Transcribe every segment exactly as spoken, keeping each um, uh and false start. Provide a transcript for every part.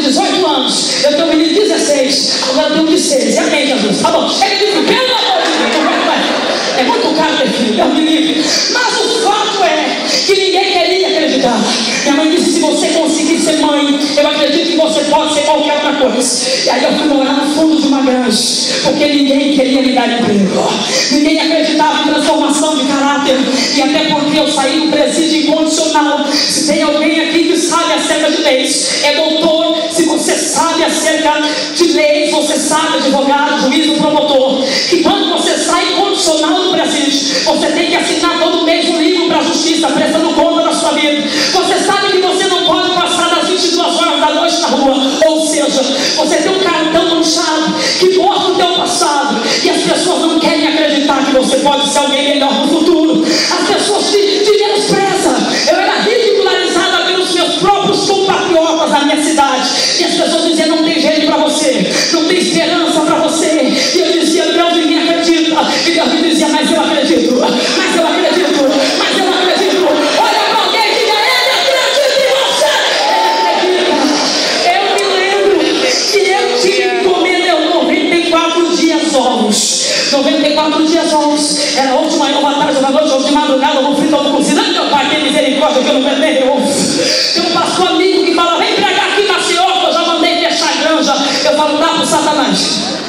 dezoito anos, eu tenho um menino de dezesseis, agora eu tenho um de seis. Amém, Jesus? Tá bom, chega de filho, pelo amor de Deus, é muito caro ter filho, Deus me livre. Mas o fato é que ninguém queria acreditar. Minha mãe disse: se você conseguir ser mãe, eu acredito que você pode ser qualquer outra coisa. E aí eu fui morar no fundo de uma granja, porque ninguém queria me dar emprego, ninguém acreditava em transformação de caráter. E até porque eu saí do presídio incondicional. Se tem alguém aqui que sabe acerca de leis, é doutor. Se você sabe acerca de leis, você sabe, advogado, juiz, promotor, que quando você sai incondicional do presídio, você tem que assinar todo mês um livro para a justiça, prestando conta da sua vida. Você sabe que você não pode passar das vinte e duas horas da noite na rua. Ou seja, você tem um cartão manchado que mostra o teu passado, e as pessoas não querem acreditar que você pode ser alguém melhor no futuro. As pessoas te, te menosprezam. Eu era ridicularizada pelos meus próprios compatriotas da minha cidade, e as pessoas diziam: não tem jeito para você, não tem esperança para você. E eu dizia: Deus, ninguém acredita. E Deus me dizia: mas eu acredito, mas eu acredito, mas eu acredito. Olha para alguém e diga: ele acredita em você, ele acredita. Eu me lembro que eu tinha que comer noventa e quatro dias ovos. noventa e quatro dias ovos. Era hoje de manhã, uma tarde, uma noite, hoje de madrugada, eu vou fritar ovo cozido. Ai, meu pai, tem misericórdia que eu não vendei ovo. Tem um pastor amigo que fala: vem pregar aqui na Senhor, que eu já mandei fechar a granja. Eu falo: dá pro Satanás.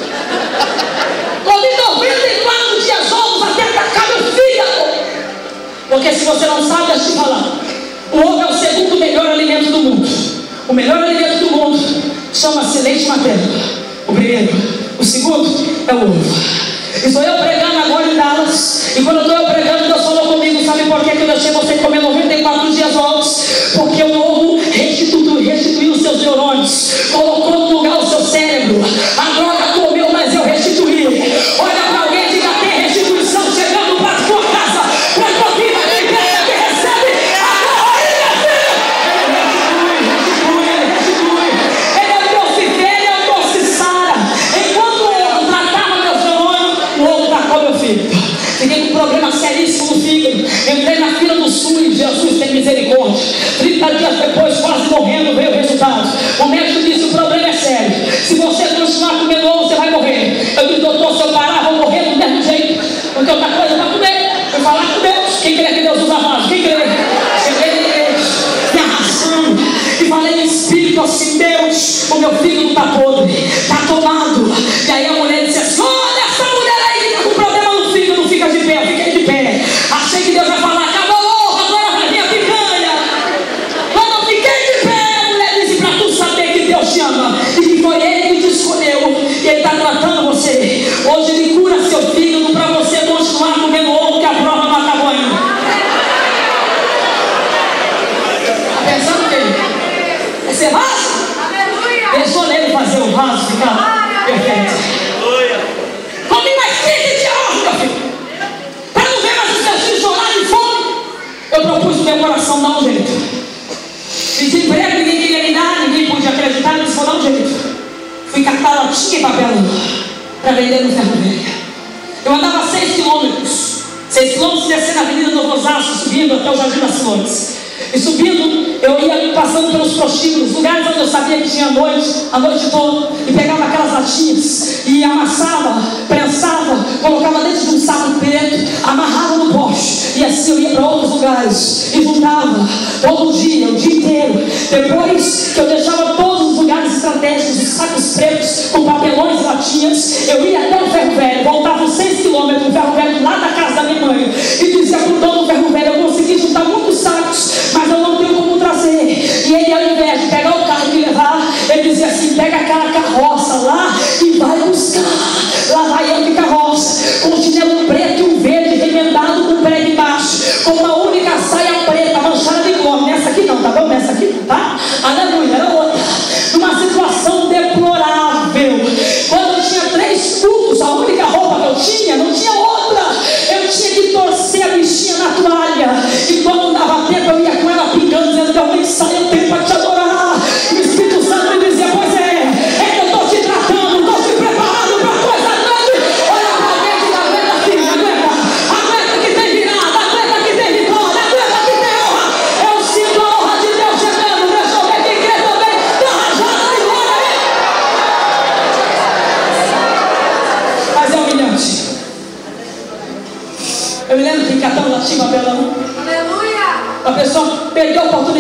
Comi noventa e quatro dias ovos até atacar meu fígado. Porque se você não sabe, deixa eu te falar, o ovo é o segundo melhor alimento do mundo. O melhor alimento do mundo chama-se leite materno. O primeiro. O segundo é o ovo. E sou eu pregando agora em Dallas. E quando eu estou pregando, Deus falou comigo: sabe por que eu deixei você comer noventa e quatro dias ovos? Porque o ovo restituiu, restituiu os seus neurônios, colocou no lugar o seu cérebro. A droga comeu, mas eu restituí. Olha para alguém e diga: tem restituição chegando para a tua casa, para a tua vida. Quem pega, quem recebe, agora ele restitui, restitui, restitui. Ele é o Deus que vê, ele é o Deus que sara. Enquanto o ovo tratava meus neurônios, o ovo tratou meu fígado. Fiquei com um problema seríssimo no fígado. Entrei na fila do SUS. Jesus tem misericórdia. trinta dias depois, quase morrendo, veio o resultado. O médico disse: o problema é sério. Se você continuar comendo ovo, você vai morrer. Eu disse: doutor, se eu parar, vou morrer do mesmo jeito. Porque outra coisa para comer. Fui falar com Deus. Quem crê que Deus usa vaso? Quem crê? Cheguei na igreja, me arrastando, e falei em espírito assim: Deus, o meu fígado está podre, está tomado. E aí a mulher disse assim: olha essa mulher aí que está com problema no fígado, fica de pé. Eu fiquei de pé. Achei que Deus ia falar: acabou, agora vai vir a picanha. Quando eu fiquei de pé, a mulher disse: para tu saber que Deus te ama e que foi Ele que te escolheu, e Ele está tratando você. Hoje Ele cura seu fígado para você continuar comendo ovo, que a prova não acabou ainda. Está pensando que vai ser vaso? Deixou nele fazer o vaso ficar perfeito. Come mais quinze dias, meu filho, para não ver mais os seus filhos chorarem de fome. Eu propus no meu coração dar um jeito. Pedi emprego, ninguém queria me dar, ninguém podia acreditar, mas vou dar um jeito. Fui catar latinha e papelão para vender no ferro velho. Eu andava seis quilômetros, seis quilômetros descendo a avenida do Osasco, subindo até o Jardim das Flores. E subindo, eu ia passando pelos prostíbulos, lugares onde eu sabia que tinha noite, a noite toda, e pegava aquelas latinhas e amassava, prensava, colocava dentro de um saco preto, amarrava no poste, e assim eu ia para outros lugares e juntava todo dia, o dia inteiro. Depois que eu deixava todos os lugares estratégicos, os sacos pretos com papelões e latinhas, eu ia até o ferro velho, voltava uns seis quilômetros, o ferro velho lá da casa da minha mãe, e dizia para o dono do ferro velho: eu consegui juntar muitos sacos, mas eu não tenho como trazer. E ele, ao invés de pegar o carro e levar, ele dizia assim: pega aquela carroça lá e vai buscar. Lá vai eu de carroça, com um chinelo preto e um verde remendado com prego embaixo, com uma única saia preta manchada de cor. Nessa aqui não, tá bom? Nessa aqui não, tá? Aleluia, era outra. Numa situação deplorável. Quando eu tinha três cultos, a única roupa que eu tinha, não tinha outra. Eu tinha que torcer a bichinha na toalha. E quando dava tempo, eu ia com ela pingando, dizendo: realmente sai o tempo para te adorar. E o Espírito Santo me dizia: pois é, é que eu estou te tratando, estou te preparando para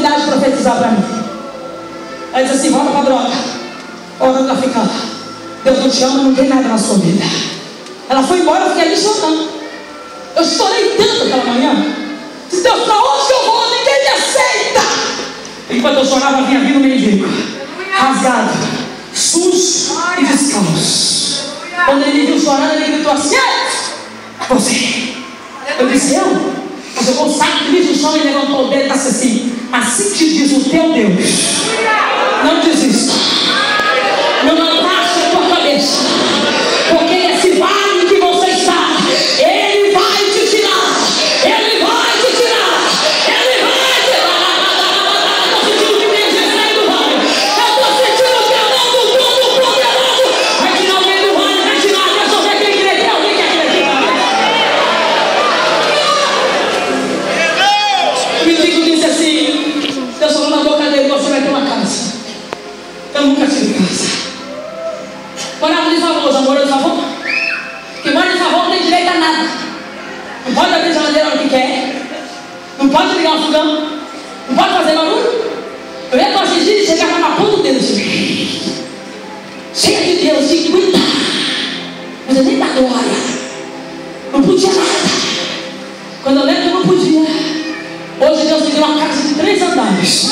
autoridade de profetizar para mim. Ela disse assim: volta para a droga, hora do traficante. Deus não te ama, não tem nada na sua vida. Ela foi embora, eu fiquei ali chorando. Eu chorei tanto aquela manhã. Disse: Deus, para onde que eu vou? Ninguém me aceita. Enquanto eu chorava, vinha vindo um mendigo, rasgado, sujo e descalço. Quando ele me viu chorando, ele gritou assim: você. Eu disse: eu? Mas eu vou sair do bicho no chão e levantou o dedo e disse assim: assim te diz o teu Deus, não desista, não abaixe a tua cabeça, porque esse vale que você está, Ele vai te tirar, Ele vai te tirar, Ele vai te tirar. Eu estou sentindo que tem gente saindo do vale, eu estou sentindo que a mão do Todo-Poderoso vai tirar alguém do vale, vai tirar. Deixa eu ver quem crê, tem alguém que acredita. O mendigo disse assim: Deus falou na boca dele: você vai ter uma casa. Eu nunca tive casa. Morava de favor, já morou de favor? Quem mora de favor não tem direito a nada. Não pode abrir a geladeira o que quer, não pode ligar o fogão, não pode fazer barulho. Eu ia com a Gigi e chegava na ponta do dedo assim, cheia de Deus, cinquenta, mas eu nem da glória, não podia nada. Quando eu lembro que eu não podia, hoje Deus me deu uma casa de três andares.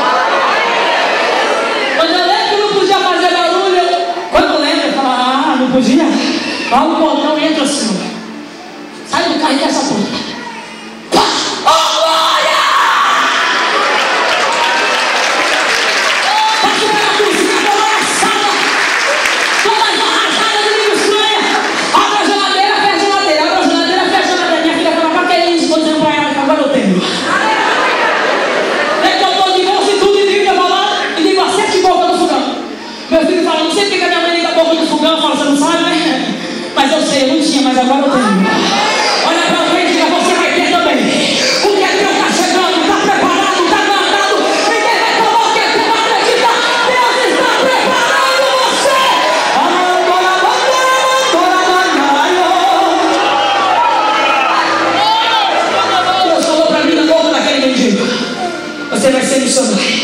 Quando eu lembro que eu não podia fazer barulho, eu, quando eu lembro, eu falo: ah, não podia. Vai no portão e entra assim, sai do carro e fecha a porta. Pá! Oh, glória! Passa pela cozinha, pela sala, toda arrasada de língua estranha. Abre a geladeira, fecha a geladeira, abre a geladeira, fecha a geladeira. Minha filha fala: pra que é isso? Estou dizendo para ela que agora eu tenho. É que eu estou de bolsa e tudo, e liga para lá, e ligo a sete bocas do fogão. Meu filho fala: não sei porque a minha mãe liga a boca do fogão. Eu falo: você não sabe, né? Mas eu sei, eu não tinha, mas agora eu tenho. Olha para frente e diga: você vai ter também. O que é teu está chegando, está preparado, está guardado. Ninguém vai tomar o que é teu, vai acreditar. Deus está preparando você. Deus falou para mim na boca daquele mendigo: você vai ser missionário.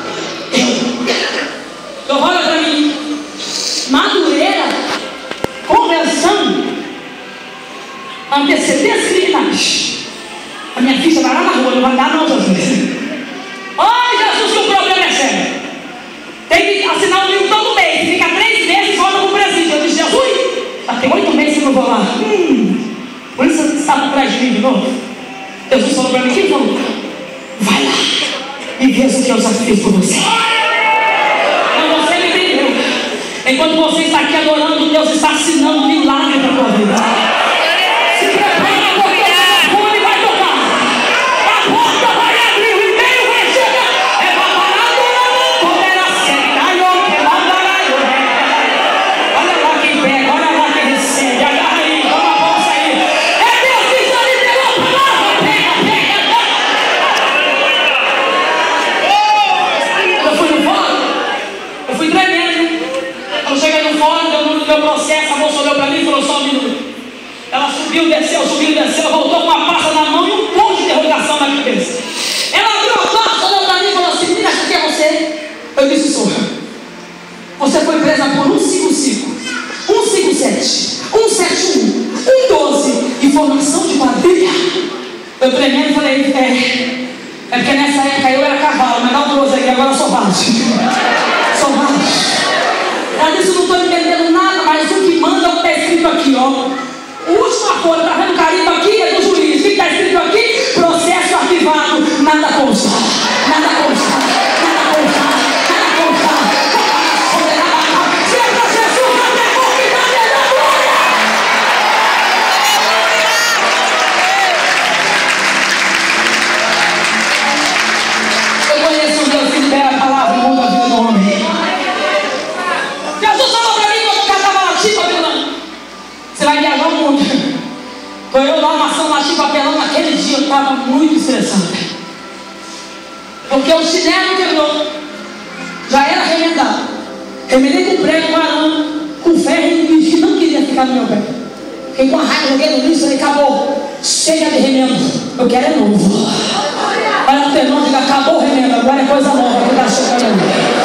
Então olha para mim, Madureira, convenção, antecedentes criminais. A minha ficha vai lá na rua, não vai dar não, Jesus. Ai, Jesus, que o problema é sério. Tem que assinar um livro todo mês, fica três meses e volta para o presídio. Eu disse: Jesus, já tem oito meses que eu não vou lá. Hum, por isso você está por trás de mim de novo. Jesus falou para mim: quem falou? Vai lá e veja o que eu já fiz por você. Não, você não entendeu. Enquanto você está aqui adorando, Deus está assinando um milagre para a tua vida. Se prepara, porque a fome vai tocar, a porta vai abrir, o e-mail vai chegar. É paparado, poderá ser. Olha lá quem pega, olha lá quem recebe. Agarra aí, toma a bolsa aí. É Deus que está liberando a palavra. Pega, pega, pega. Eu fui no fórum, eu fui tremendo. Quando cheguei no fórum, deu no meu processo, a moça olhou para mim e falou: só um minuto. Ela subiu, desceu, subiu, desceu, voltou com uma pasta na mão e um ponto de interrogação na cabeça. Ela abriu a pasta, olhou para mim e falou assim: menina, acho que é você. Eu disse: sou. Você foi presa por um cinco cinco, um cinco sete, um sete um, um doze, informação de quadrilha. Eu tremendo e falei: é, é porque nessa época eu era cavalo, mas dá um doze aqui, agora eu sou baixo. Sou baixo. Ela disse: não estou entendendo nada, mas o que manda é o que está escrito aqui, ó. Última folha, está vendo o carimbo aqui? É do juiz. O que está escrito aqui? Processo arquivado. Nada consta. Nada consta. Nada consta. Nada consta. Se é para Jesus, não tem como ficar melhor glória. Eu conheço um Deus que libera a palavra e muda a vida do homem. Jesus falou para mim quando eu catava latim papelão: você vai viajar o mundo. Quando eu lá amassando latim papelão, naquele dia eu estava muito estressada, porque o chinelo quebrou, já era remendado. Remendei com prego, com arame, com ferro, e um bicho que não queria ficar no meu pé. Fiquei com a raiva, joguei no lixo e acabou. Chega de remendo, eu quero é novo. Vai lá pro irmão, diga, acabou o remendo, agora é coisa nova que está chegando ali.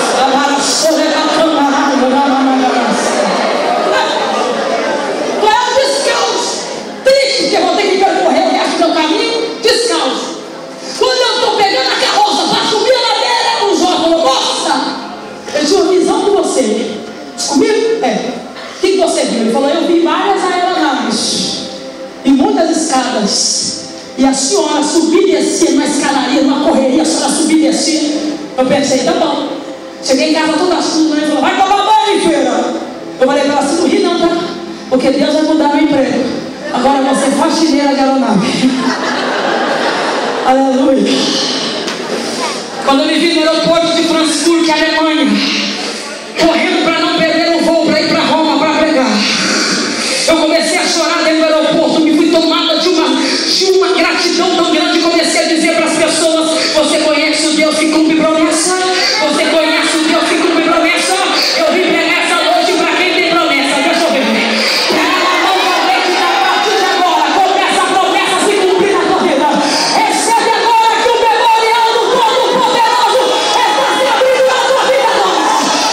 Tu é um descalço, triste, porque vou ter que percorrer o resto do meu caminho descalço. Quando eu estou pegando a carroça para subir a ladeira, o Jó falou, nossa, eu tinha uma visão de você. Comigo? É. O que, que você viu? Ele falou, eu vi várias aeronaves e muitas escadas. E a senhora subia e descia numa escadaria, numa correria, a senhora subia e descia. Eu pensei, tá bom. Cheguei em casa toda suja, ele falou, vai tomar banho, feira. Eu falei para ela, assim, não ri não, tá? Porque Deus vai mudar meu emprego. Agora eu vou ser faxineira de aeronave. Aleluia. Quando eu me vi no aeroporto de Frankfurt, Alemanha, correndo para não perder o voo para ir para Roma para pregar, eu comecei a chorar dentro do aeroporto, me fui tomada de uma, de uma gratidão tão grande. Comecei a dizer para as pessoas, você conhece o Deus que cumpre promessa? Você conhece o Deus que cumpre promessa? Eu vim pregar essa noite para quem tem promessa. Deixa eu ver. Pega na mão valente da parte de agora. Começa a promessa a se cumprir na tua vida. Recebe agora que o memorial do Todo-Poderoso está se abrindo na tua vida agora.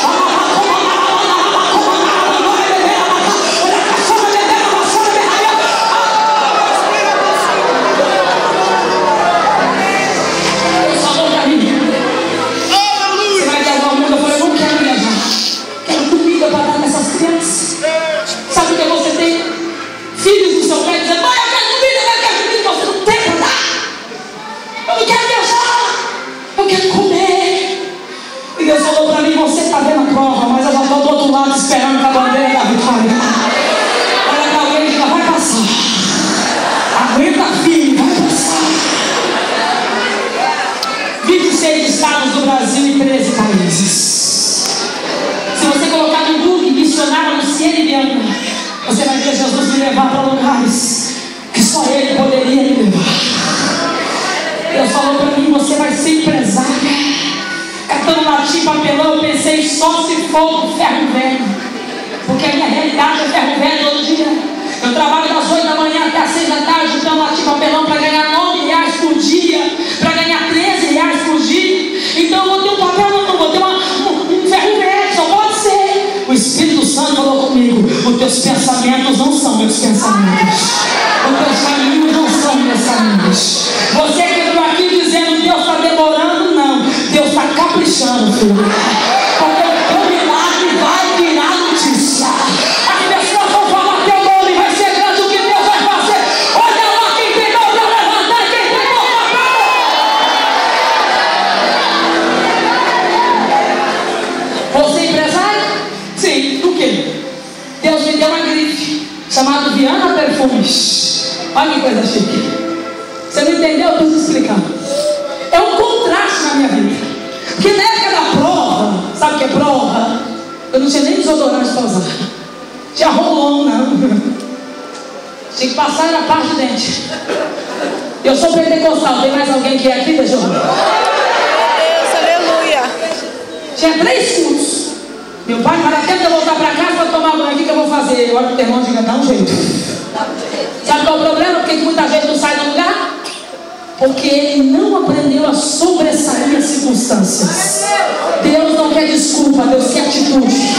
Deus falou para mim. Você vai viajar ao mundo? Eu falei, eu não quero viajar. Quero comida para dar para essas crianças. Sabe o que você tem? Filhos do seu pai dizendo, mãe, eu quero comida, eu quero comida. Você não tem para dar. Eu não quero viajar. Eu quero comer. E Deus falou para mim, você está vendo a prova, mas eu já estou do outro lado esperando com a bandeira da vitória. Olha para alguém e diga, vai passar. Aguenta, filho, vai passar. vinte e seis estados do Brasil e treze países. Se você colocar no Google missionário lucianiana, você vai ver Jesus me levar para lugares que só Ele poderia me levar. Deus falou para mim, você vai ser empresária. Catando latim, papelão, eu pensei só se for o ferro velho. Porque a minha realidade é ferro velho todo dia. Eu trabalho das oito da manhã até as seis da tarde, juntando latim, papelão para ganhar nove reais por dia, para ganhar treze reais por dia. Então eu vou ter um papel, não, vou ter uma, um, um ferro velho, só pode ser. O Espírito Santo falou comigo, os teus pensamentos não são meus pensamentos. Os teus caminhos não são meus caminhos. Você que entrou aqui dizendo Deus está demorando, não. Deus está caprichando, filho. Porque o teu milagre vai virar notícia. As pessoas vão falar teu nome, vai ser grande o que Deus vai fazer. Olha lá quem tem mão para levantar e quem tem mão para parar. Você é empresário? Sim, do quê? Deus me deu uma grife chamada Viana Perfumes. Olha que coisa chique. Você não entendeu? Eu preciso explicar. É um contraste na minha vida. Porque na época da prova, sabe o que é prova? Eu não tinha nem desodorante para usar. Tinha rolão, não. Tinha que passar na parte de dente. Eu sou pentecostal. Tem mais alguém que é aqui? Deixa eu ver. Deus, aleluia. Tinha três cultos. Meu pai, para tempo de eu voltar para casa para tomar banho, o que, que eu vou fazer? Eu olho para o irmão e digo, dá um jeito. Sabe qual é o problema? Por que muita gente não sai do lugar? Porque ele não aprendeu a sobressair as circunstâncias. Deus não quer desculpa, Deus quer atitude.